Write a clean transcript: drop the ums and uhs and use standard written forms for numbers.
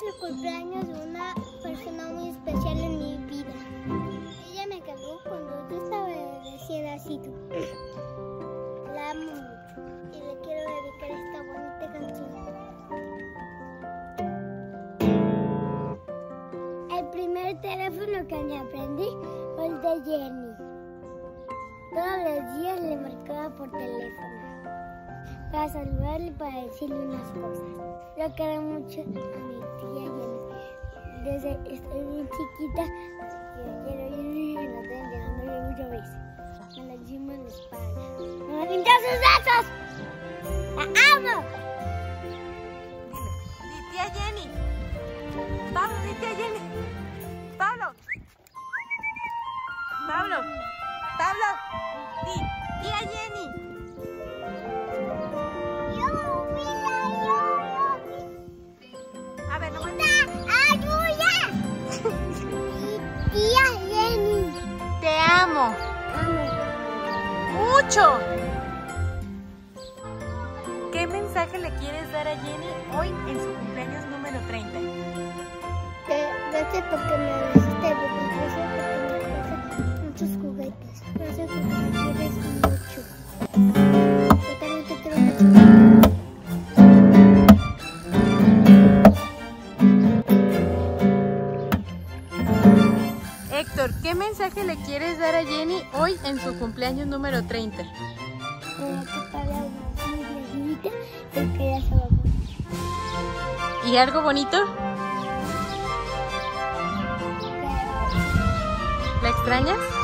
el cumpleaños de una persona muy especial en mi vida. Ella me cargó cuando yo estaba recién nacido. La amo mucho y le quiero dedicar esta bonita canción. El primer teléfono que me aprendí fue el de Jenny. Todos los días le marcaba por teléfono para saludarle y para decirle unas cosas. Yo quiero mucho a mi tía Jenny. Desde estoy bien chiquita, que quiero ir y me estoy enterando muchas veces. Me la encima en la espalda. ¡Me va a pintar sus dedos! ¡La amo! Dime, di tía Jenny. Pablo, di tía Jenny. Pablo. Pablo. Pablo. Di tía Jenny. A ver, no me... ¡Ayuda! Tía Jenny. Te amo. Mucho. ¿Qué mensaje le quieres dar a Jenny hoy en su cumpleaños número 30? Gracias porque me dejaste vivir. Gracias porque me dejaste muchos juguetes. Gracias porque me quieres mucho. Yo también te quiero mucho. Héctor, ¿qué mensaje le quieres dar a Jenny hoy en su cumpleaños número 30? Que para muy viejita y que ya se va a morir. ¿Y algo bonito? ¿La extrañas?